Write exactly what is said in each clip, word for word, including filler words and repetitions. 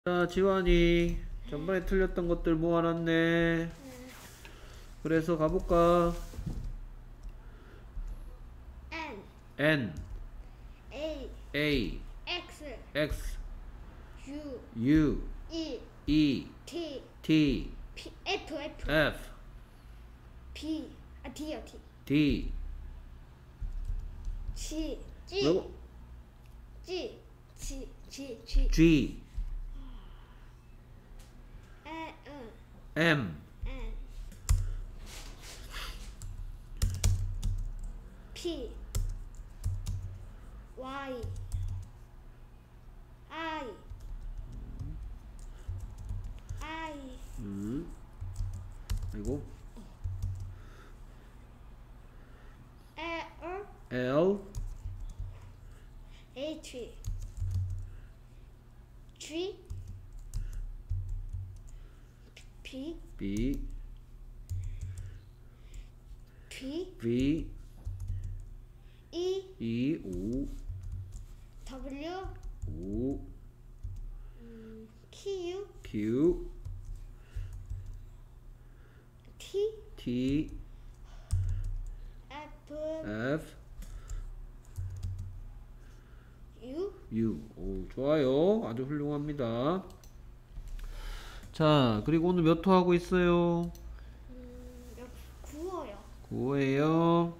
자, 지환이 전번에 틀렸던 것들 모아놨네. 그래서 가볼까? N N, A A, X X, U U, E E, T T, P F F F, P 아 D요 T D. G G 뭐라고? G G G G G, N M, N P Y I I 음, 아이고, L L, H G P B, P V, E E, U, W U, Q Q, T T, F F, U U. 오, 좋아요. 아주 훌륭합니다. 자, 그리고 오늘 몇 호 하고 있어요? 음, 여- 구워요. 구호예요.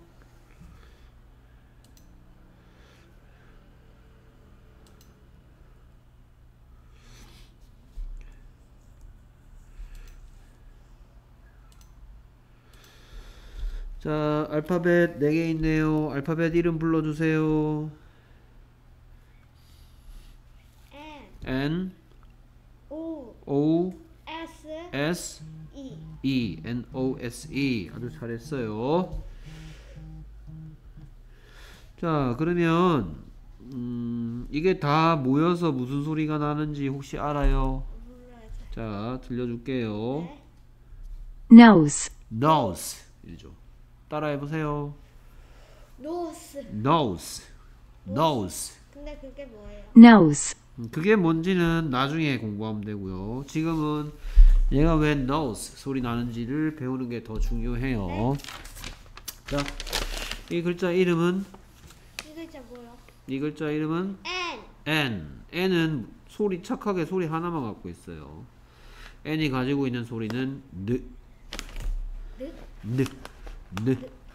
자, 알파벳 네 개 있네요. 알파벳 이름 불러주세요. N N, O O, S S, E E. N, O, S, E. 아주 잘했어요. 자, 그러면 음, 이게 다 모여서 무슨 소리가 나는지 혹시 알아요? 몰라야죠. 자, 들려줄게요. 네. nose, Nose. 이죠. 따라해보세요. 노스. Nose. Nose. 근데 그게 뭐예요? nose, 음, 그게 뭔지는 나중에 공부하면 되고요. 지금은 얘가 왜 nose 소리 나는지를 배우는 게 더 중요해요. 네. 자, 이 글자 이름은 이 글자 뭐요? 이 글자 이름은 N N. N은 소리 착하게 소리 하나만 갖고 있어요. N이 가지고 있는 소리는 느, 느 느, 느,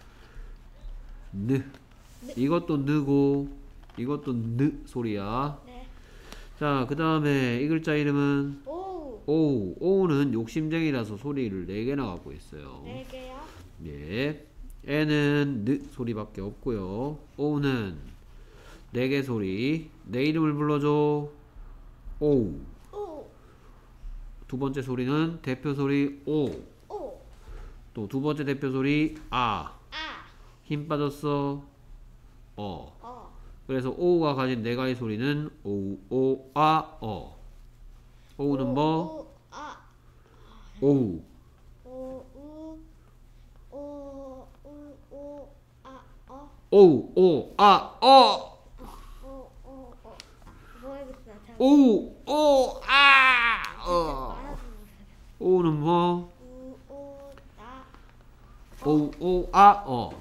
느. 이것도 느고 이것도 느 소리야. 네. 자, 그 다음에 이 글자 이름은 O O. O는 욕심쟁이라서 소리를 네 개나 갖고 있어요. 네 개요. 예. N은 느 소리밖에 없고요. O는 네 개 소리. 내 이름을 불러줘. O. O 두 번째 소리는 대표 소리 O. O 또 두 번째 대표 소리 아. 아 힘 빠졌어. 어. 어 그래서 O가 가진 네 가지 소리는 O, O, 아, 어. O는 뭐? O 아 O. O U O U O 아 어 O, O, 아, 어. O O 어 모르겠어요. 잘 O, O, 아, 어. 말하지 O는 뭐? 우 오 나 O, O, 아, 어.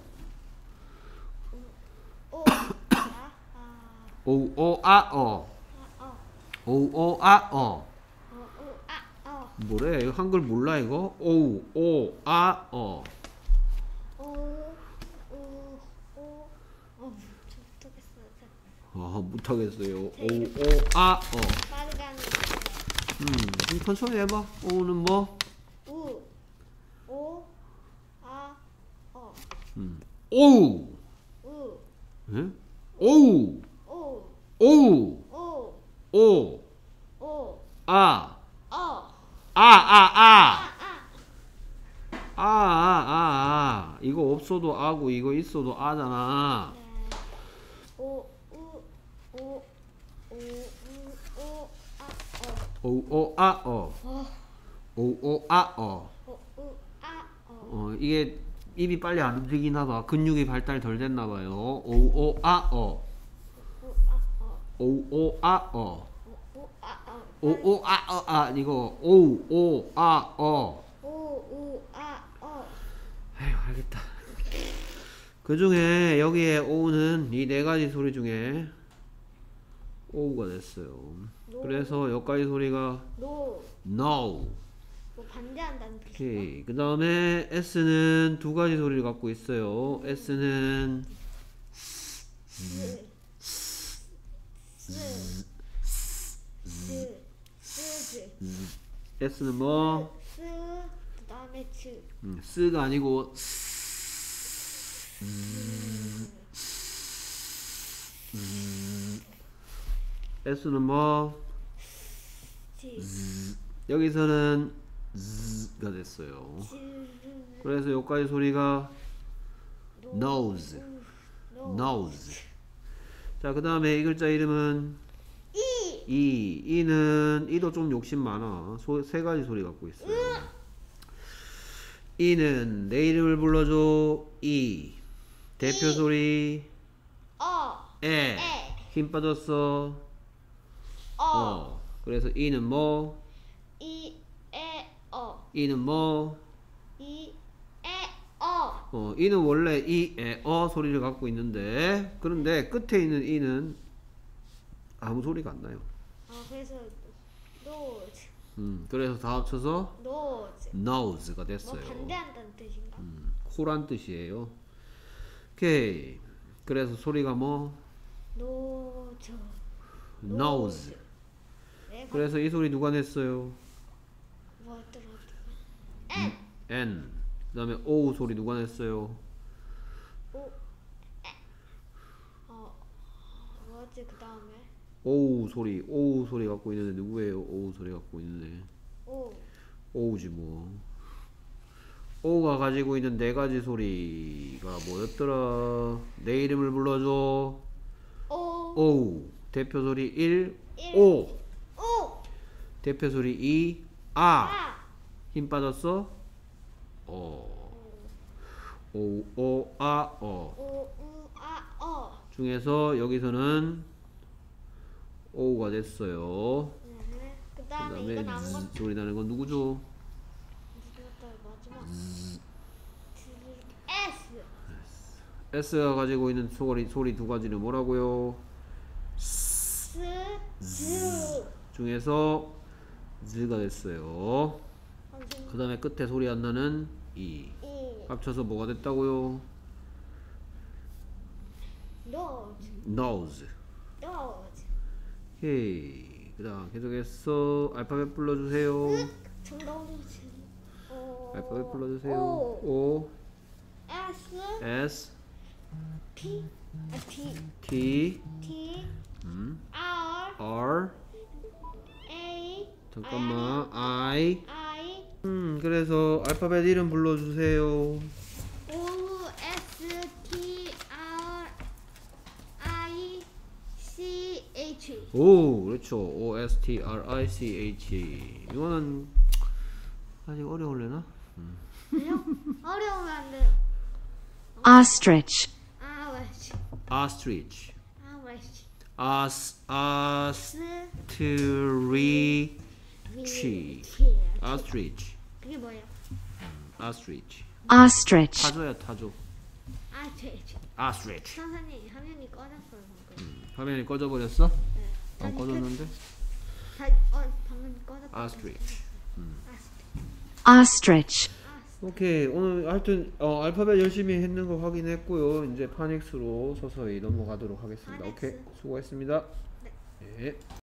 오 나 아 O, O, 아, 어. 어 O, O, 아, 어. 어 오 아 어 뭐래? 이거 한글 몰라 이거? O, O, 아, 어. 오 오 오 어 못하겠어요. 아, 못하겠어요. O, 제 이름. O, 아, 어. 빠르게 하는 음, 좀 천천히 해봐. O는 뭐? 우 오 아 어 음. O. 우 예? O. 오 O. 오 O. 오 아. 어 아, 아, 아. 아, 아, 아, 아, 아. 이거 없어도 아고 이거 있어도 아잖아. 네. 오, 우, 오, 오, 우, 오, 아, 어. O, O, 아, 어. 어, O, O, 아, 어. 오, 우, 아, 어. 어, 이게 입이 빨리 안 움직이나 봐. 근육이 발달 덜 됐나 봐요. O, O, 아, 어. 우, 아, 어. O, O, 아, 어. 오, 우, 아, 어. 오, 오, 아, 어, 아, 이거 오, 오, 아, 어. 오, 우, 아, 어. 에휴, 알겠다. 그 중에 여기에 오는 이 네 가지 소리 중에 오가 됐어요. 노. 그래서 여기까지 소리가 노. no. 뭐 반대한다는 뜻인가? 오케이. 그 다음에 S는 두 가지 소리를 갖고 있어요. S는 스. 스. 스. 스. 스. S는 뭐? 스. 그 다음에 즈. 음, 쓰가 아니고 S는 뭐? 즈. 여기서는 Z가 됐어요. 즈. 그래서 여기까지 소리가 노. nose, 노. nose. 자, 그 다음에 이 글자 이름은 이. 이. 이는 이도 좀 욕심 많아. 소, 세 가지 소리 갖고 있어요. 이는 내 이름을 불러줘. 이. 대표 이. 소리 어. 에. 에. 힘 빠졌어. 어. 어. 그래서 이는 뭐? 이. 에. 어. 이는 뭐? 이. 에. 어. 어, 이는 원래 이, 에, 어 소리를 갖고 있는데, 그런데 끝에 있는 이는 아무 소리가 안 나요. 아 그래서 노즈. 음, 그래서 다 합쳐서 노즈. nose가 뭐 됐어요. 반대한다는 뜻인가? 음, 코란 뜻이에요. 오케이. 그래서 소리가 뭐? 노즈. nose. 내가 그래서 이 소리 누가 냈어요? 뭐더라? N. N. 그 다음에 O 소리 누가 냈어요? 오. 에. 어. 뭐지 그 다음에? O 소리, O 소리 갖고 있는데 누구예요? O 소리 갖고 있는데 오. O지 뭐. O가 가지고 있는 네 가지 소리가 뭐였더라? 내 이름을 불러줘. 오. O. 대표 소리 일, 일. O. 오. 대표 소리 이, 아. 아. 힘 빠졌어? 어. 오, 오, 아, 어. 오. 우. 아. 어. 중에서 여기서는 O가 됐어요. 네. 그 그 다음에 다음에 이건 아무것도 즈 소리 나는 건 누구죠? 마지막. S. S가 가지고 있는 소리, 소리 두 가지는 뭐라고요? 스. 즈. 중에서 Z가 됐어요. 선생님. 그 다음에 끝에 소리 안 나는 E. 이. 합쳐서 뭐가 됐다고요? 노즈. Nose. 노즈. 오케이. 그 다음 계속해서 알파벳 불러주세요. 정답이지. 오. 알파벳 불러주세요. 오. O, S. S, P. 아, T. T, T. 음, R. R, A. 잠깐만, I. I. 음, 그래서 알파벳 이름 불러주세요. O. S. T. R. I. C. H. 오, 그렇죠. O, S, T, R, I, C, H. 이거는 아직 어려울래나? 아니요? 어려우면 안 돼요. ostrich, 아, 왜지? Ostrich. 아, 왜지? Os, 스. ostrich. 위. Ostrich. 그게 뭐예요? Ostrich. ostrich, 타조야, 타조. 아, 돼지. Ostrich. 선생님, 화면이 꺼졌어요, 방금. 화면이 꺼져버렸어? 네. 안 아니, 꺼졌는데? 다, 어, 방금 꺼졌다. Ostrich. ostrich, 오케이. 오늘 하여튼 어, 알파벳 열심히 했는 거 확인했고요. 이제 파닉스로 서서히 넘어가도록 하겠습니다. 오케이. 파닉스. 수고했습니다. 네. 네.